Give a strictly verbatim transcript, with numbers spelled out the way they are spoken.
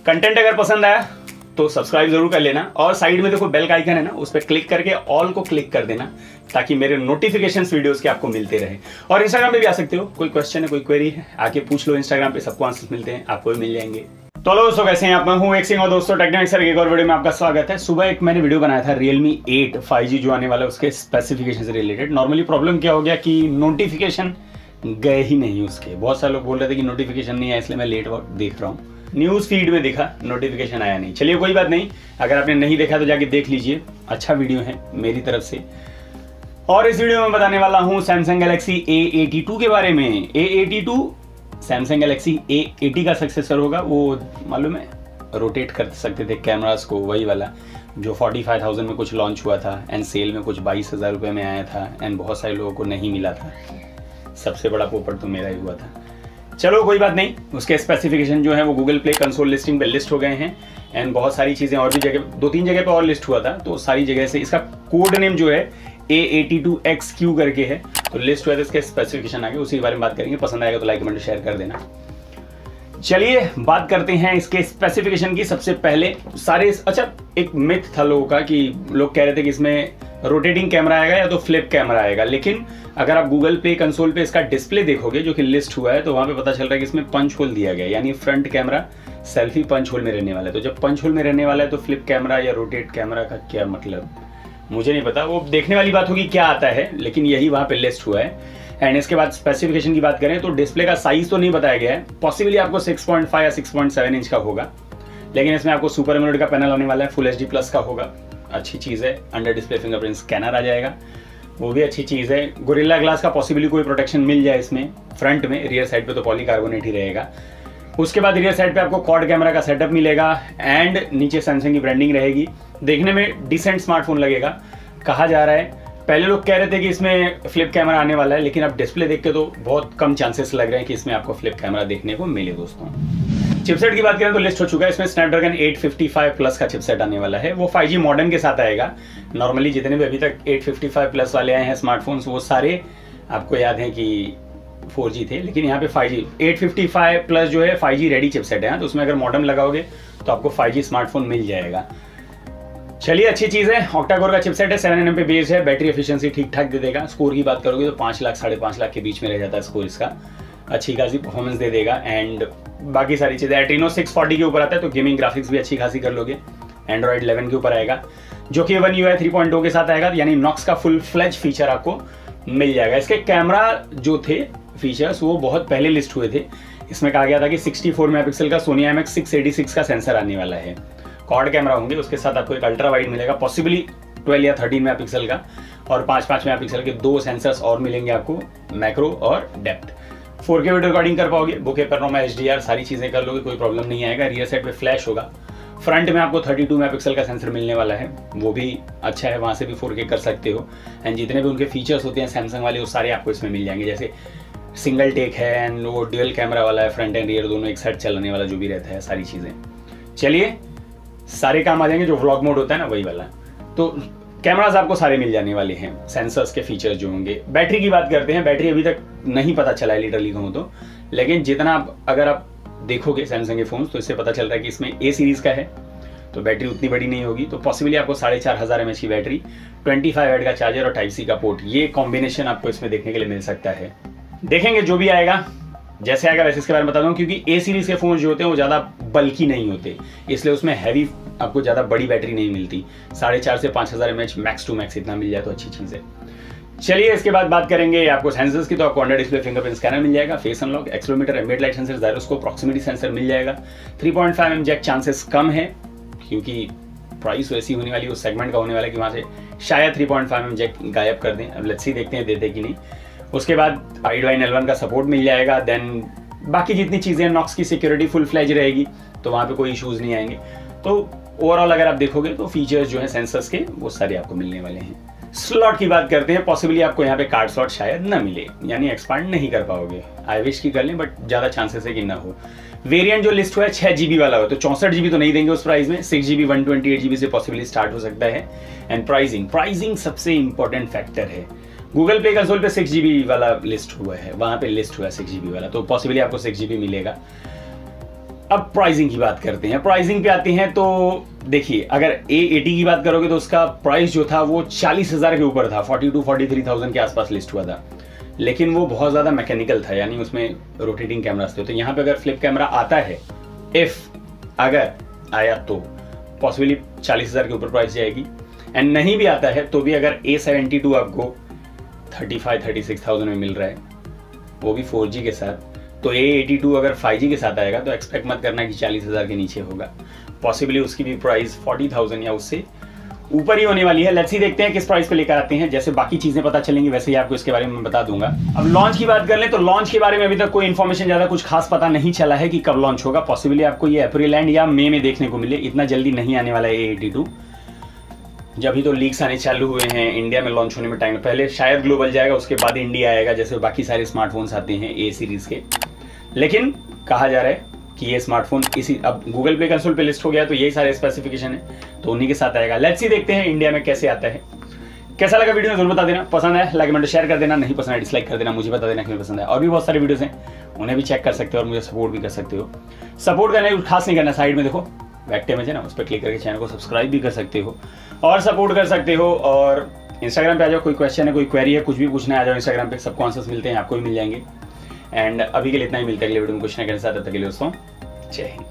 Content अगर पसंद आया तो सब्सक्राइब जरूर कर लेना और साइड में देखो बेल का आइकन है ना, उस पर क्लिक करके ऑल को क्लिक कर देना ताकि मेरे नोटिफिकेशंस वीडियोस के आपको मिलते रहे। और इंस्टाग्राम पे भी आ सकते हो, कोई क्वेश्चन है कोई क्वेरी है आके पूछ लो, इंस्टाग्राम पे सबको आंसर मिलते हैं, आपको भी मिल जाएंगे। तो हेलो दोस्तों, कैसे हैं आप? मैं हूं एक सिंह और दोस्तों टेक्निक्स सर एक और वीडियो में आपका स्वागत है। सुबह एक मैंने वीडियो बनाया था Realme एट फाइव जी जो आने वाला है उसके स्पेसिफिकेशन से रिलेटेड। नॉर्मली प्रॉब्लम क्या हो गया कि नोटिफिकेशन गए ही नहीं उसके। बहुत सारे लोग बोल रहे थे कि नोटिफिकेशन नहीं आया इसलिए मैं लेट देख रहा हूँ। न्यूज़ फीड में देखा नोटिफिकेशन आया नहीं। चलिए कोई बात नहीं, अगर आपने नहीं देखा तो जाके देख लीजिए, अच्छा वीडियो है मेरी तरफ से। और इस वीडियो में बताने वाला हूँ Samsung Galaxy A eighty two के बारे में। A eighty two Samsung Galaxy A eighty का सक्सेसर होगा। वो मालूम है रोटेट कर सकते थे कैमरास को, वही वाला जो फोर्टी फाइव थाउजेंड में कुछ लॉन्च हुआ था एंड सेल में कुछ बाईस हज़ार रुपये में आया था एंड बहुत सारे लोगों को नहीं मिला था। सबसे बड़ा पोपट तो मेरा ही हुआ था। चलो कोई बात नहीं, उसके स्पेसिफिकेशन जो है वो गूगल प्ले कंसोल लिस्टिंग पे लिस्ट हो गए हैं एंड बहुत सारी चीज़ें और भी जगह, दो तीन जगह पे और लिस्ट हुआ था, तो सारी जगह से इसका कोड नेम जो है A eighty two X Q करके है, तो लिस्ट हुआ था, इसके स्पेसिफिकेशन आगे उसी के बारे में बात करेंगे। पसंद आएगा तो लाइक कमेंट शेयर कर देना। चलिए बात करते हैं इसके स्पेसिफिकेशन की। सबसे पहले सारे, अच्छा एक मिथ था लोगों का कि लोग कह रहे थे कि इसमें रोटेटिंग कैमरा आएगा या तो फ्लिप कैमरा आएगा, लेकिन अगर आप गूगल पे कंसोल पे इसका डिस्प्ले देखोगे जो कि लिस्ट हुआ है तो वहां पे पता चल रहा है कि इसमें पंच होल दिया गया है, यानी front camera selfie punch hole में रहने वाला है। तो जब पंच होल में रहने वाला है तो फ्लिप कैमरा या रोटेट कैमरा का क्या मतलब, मुझे नहीं पता, वो देखने वाली बात होगी क्या आता है, लेकिन यही वहां पे लिस्ट हुआ है। एंड इसके बाद स्पेसिफिकेशन की बात करें तो डिस्प्ले का साइज तो नहीं बताया गया है, पॉसिबली आपको सिक्स पॉइंट फाइव या सिक्स पॉइंट सेवन इंच का होगा, लेकिन इसमें आपको सुपर एमोलेड का पैनल होने वाला है, फुल एच डी प्लस का होगा, अच्छी चीज़ है। अंडर डिस्प्ले फिंगरप्रिंट स्कैनर आ जाएगा, वो भी अच्छी चीज़ है। गोरिल्ला ग्लास का पॉसिबली कोई प्रोटेक्शन मिल जाए इसमें फ्रंट में, रियर साइड पे तो पॉलीकार्बोनेट ही रहेगा। उसके बाद रियर साइड पे आपको क्वाड कैमरा का सेटअप मिलेगा एंड नीचे सैमसंग की ब्रांडिंग रहेगी। देखने में डिसेंट स्मार्टफोन लगेगा कहा जा रहा है। पहले लोग कह रहे थे कि इसमें फ्लिप कैमरा आने वाला है, लेकिन अब डिस्प्ले देख के तो बहुत कम चांसेस लग रहे हैं कि इसमें आपको फ्लिप कैमरा देखने को मिले। दोस्तों चिपसेट की बात करें तो लिस्ट हो चुका है, इसमें Snapdragon eight fifty five plus का चिपसेट आने वाला है। वो फाइव जी मॉडर्न के साथ आएगा। नॉर्मली जितने भी अभी तक एट फिफ्टी फाइव प्लस वाले आए हैं स्मार्टफोन्स वो सारे आपको याद है कि फोर जी थे, लेकिन यहाँ पे five G eight fifty five plus जो है फाइव जी रेडी चिपसेट है, तो उसमें अगर मॉडर्न लगाओगे तो आपको फाइव जी स्मार्टफोन मिल जाएगा। चलिए अच्छी चीज़ है। ऑक्टा कोर का चिपसेट है, सेवन एन एम पे बेस है, बैटरी एफिशिएंसी ठीक ठाक दे देगा। स्कोर की बात करोगे तो पाँच लाख साढ़े पाँच लाख के बीच में रह जाता है स्कोर इसका, अच्छी खासी परफॉर्मेंस दे देगा। एंड बाकी सारी चीज़ें एड्रीनो सिक्स फोर्टी के ऊपर आता है तो गेमिंग ग्राफिक्स भी अच्छी खासी कर लोगे। एंड्रॉइड इलेवन के ऊपर आएगा जो कि One U I three point O के साथ आएगा, यानी नॉक्स का फुल फ्लेज फीचर आपको मिल जाएगा। इसके कैमरा जो थे फीचर्स वो बहुत पहले लिस्ट हुए थे। इसमें कहा गया था कि सिक्सटी फोर मेगापिक्सल का Sony I M X six eighty six का सेंसर आने वाला है, क्वाड कैमरा होंगे, उसके साथ आपको एक अल्ट्रा वाइड मिलेगा, पॉसिबली ट्वेल्व या थर्टीन मेगापिक्सल का, और पाँच पाँच मेगापिक्सल के दो सेंसर्स और मिलेंगे आपको, मैक्रो और depth. Four K video recording कर पाओगे, bokeh panorama H D R सारी चीज़ें कर लोगे, कोई प्रॉब्लम नहीं आएगा। रियर साइड पे फ्लैश होगा, फ्रंट में आपको थर्टी टू मेगापिक्सल का सेंसर मिलने वाला है, वो भी अच्छा है, वहाँ से भी फोर के कर सकते हो। एंड जितने भी उनके फीचर्स होते हैं सैमसंग वाले वो सारे आपको इसमें मिल जाएंगे, जैसे सिंगल टेक है एंड वो ड्यूअल कैमरा वाला है, फ्रंट एंड रियर दोनों एक साइड चलने वाला जो भी रहता है, सारी चीज़ें। चलिए सारे काम आ जाएंगे, जो व्लॉग मोड होता है ना वही वाला। तो कैमरास आपको सारे मिल जाने वाले हैं, सेंसर्स के फीचर्स जो होंगे। बैटरी की बात करते हैं, बैटरी अभी तक नहीं पता चला है लिटरली कहूँ तो, लेकिन जितना आप अगर आप देखोगे सैमसंग के फोन तो इससे पता चल रहा है कि इसमें ए सीरीज़ का है तो बैटरी उतनी बड़ी नहीं होगी, तो पॉसिबली आपको साढ़े चार हज़ार एम एच की बैटरी, ट्वेंटी फाइव वाट का चार्जर और टाइप सी का पोर्ट, ये कॉम्बिनेशन आपको इसमें देखने के लिए मिल सकता है। देखेंगे जो भी आएगा, जैसे आएगा वैसे इसके बारे में बता दूं, क्योंकि ए सीरीज़ के फ़ोन जो होते हैं वो ज़्यादा बल्कि नहीं होते, इसलिए उसमें हैवी आपको ज़्यादा बड़ी बैटरी नहीं मिलती। साढ़े चार से पाँच हज़ार M H max to max इतना मिल जाए तो अच्छी चीज़ है। चलिए इसके बाद बात करेंगे आपको सेंसर्स की, तो आपको अंडर डिस्प्ले फिंगरप्रिंट स्कैनर मिल जाएगा, face unlock, accelerometer, ambient light sensor, gyroscope, proximity sensor मिल जाएगा। Three point five M jack chances कम है क्योंकि प्राइस वैसी होने वाली उस सेगमेंट का होने वाला है कि वहाँ से शायद three point five M jack गायब कर दें। अब लेट्स सी देखते हैं देते कि नहीं। उसके बाद आइडवाइन एल वन का सपोर्ट मिल जाएगा। देन बाकी जितनी चीज़ें, नॉक्स की सिक्योरिटी फुल फ्लैज रहेगी तो वहाँ पे कोई इश्यूज़ नहीं आएंगे। तो ओवरऑल अगर आप देखोगे तो फीचर्स जो है सेंसर्स के वो सारे आपको मिलने वाले हैं। स्लॉट की बात करते हैं, पॉसिबली आपको यहाँ पे कार्ड स्लॉट शायद ना मिले, यानी एक्सपांड नहीं कर पाओगे। आई विश की कर लें बट ज़्यादा चांसेस है कि ना हो। वेरिएंट जो लिस्ट हुआ है छह जीबी वाला हो, तो चौंसठ जीबी तो नहीं देंगे उस प्राइस में, six GB one twenty eight GB से पॉसिबली स्टार्ट हो सकता है। एंड प्राइसिंग प्राइसिंग सबसे इंपॉर्टेंट फैक्टर है। गूगल पे कंसोल पे सिक्स जीबी वाला लिस्ट हुआ है, वहाँ पे लिस्ट हुआ है सिक्स जीबी वाला, तो पॉसिबली आपको सिक्स जीबी मिलेगा। अब प्राइसिंग की बात करते हैं। प्राइसिंग पे आते हैं तो देखिए, अगर ए एटी की बात करोगे तो उसका प्राइस जो था वो चालीस हजार के ऊपर था, forty to forty three thousand के आसपास लिस्ट हुआ था, लेकिन वो बहुत ज़्यादा मैकेनिकल था, यानी उसमें रोटेटिंग कैमरास थे। तो यहाँ पे अगर फ्लिप कैमरा आता है, इफ अगर आया तो पॉसिबली चालीस हजार के ऊपर प्राइस जाएगी, एंड नहीं भी आता है तो भी अगर ए सेवेंटी टू आपको thirty five thirty six thousand में मिल रहा है, वो भी फोर जी के साथ, तो ए एटी टू अगर फाइव जी के साथ आएगा तो एक्सपेक्ट मत करना कि चालीस हजार के नीचे होगा। पॉसिबली उसकी भी प्राइस फोर्टी थाउजेंड या उससे ऊपर ही होने वाली है। लेट्स ही देखते हैं किस प्राइस पे लेकर आते हैं। जैसे बाकी चीजें पता चलेंगी वैसे ही आपको इसके बारे में बता दूंगा। अब लॉन्च की बात कर लें तो लॉन्च के बारे में अभी तक कोई इन्फॉर्मेशन ज्यादा कुछ खास पता नहीं चला है कि कब लॉन्च होगा। पॉसिबली आपको ये अप्रैल एंड या मई में देखने को मिले, इतना जल्दी नहीं आने वाला है ए एटी टू। जब ही तो लीक्स आने चालू हुए हैं, इंडिया में लॉन्च होने में टाइम, पहले शायद ग्लोबल जाएगा, उसके बाद इंडिया आएगा, जैसे बाकी सारे स्मार्टफोन्स आते हैं ए सीरीज के। लेकिन कहा जा रहा है कि ये स्मार्टफोन इसी अब गूगल प्ले कंसोल पे लिस्ट हो गया तो यही सारे स्पेसिफिकेशन है, तो उन्हीं के साथ आएगा। लेट्स सी देखते हैं इंडिया में कैसे आता है। कैसा लगा वीडियो जरूर बता देना, पसंद है लाइक कमेंट शेयर कर देना, नहीं पसंद है डिसलाइक कर देना, मुझे बता देना कि पसंद है। और भी बहुत सारे वीडियोस हैं, उन्हें भी चेक कर सकते हो और मुझे सपोर्ट भी कर सकते हो। सपोर्ट करने कुछ खास नहीं करना, साइड में देखो बैक इमेज है ना, उस पर क्लिक करके चैनल को सब्सक्राइब भी कर सकते हो और सपोर्ट कर सकते हो। और इंस्टाग्राम पे आ जाओ, कोई क्वेश्चन है, कोई क्वेरी है, कुछ भी पूछना है, आ जाओ इंस्टाग्राम पे, सबको आंसर्स मिलते हैं, आपको भी मिल जाएंगे। एंड अभी के लिए इतना ही, मिलता है अगले वीडियो में कुछ ना करने साथ, तब तक के लिए दोस्तों जय हिंद।